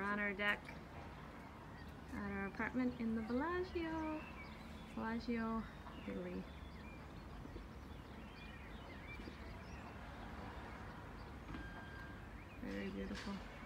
on our deck at our apartment in the Bellagio, Italy. Very beautiful.